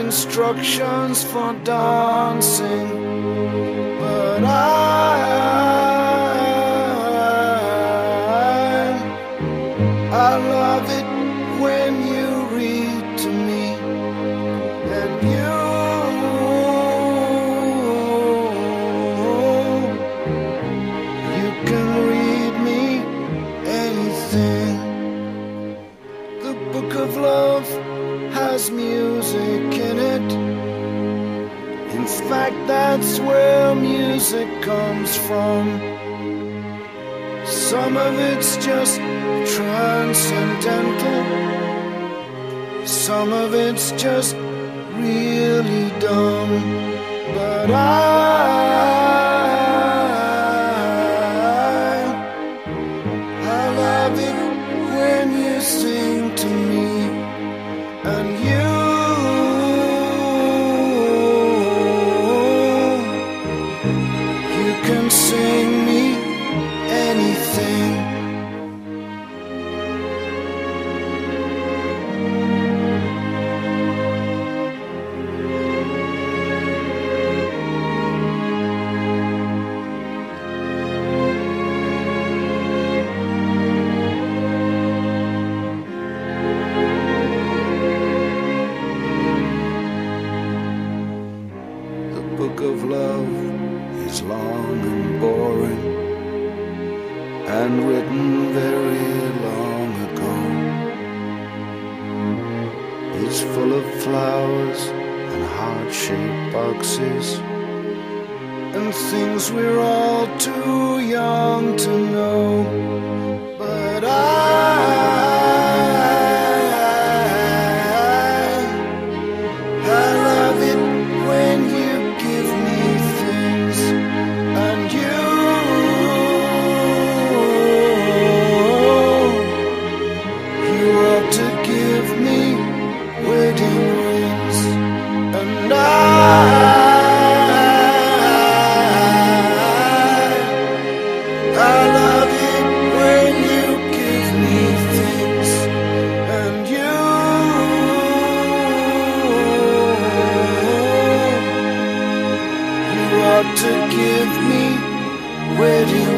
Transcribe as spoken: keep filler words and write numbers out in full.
instructions for dancing, but I, I love it when you read to me, and you, you can read me anything. The book of love has music in it. In fact, that's where music comes from. Some of it's just transcendental, some of it's just really dumb, but I, I love it when you sing to me, and you, you can sing me anything. The book of love is long and boring, and written very long ago. It's full of flowers and heart-shaped boxes, and things we're all too young to know. But I, I love it when you give me things, and you, you ought to give me wedding rings, and I, I love it when you give me things, and you, you ought to give me wedding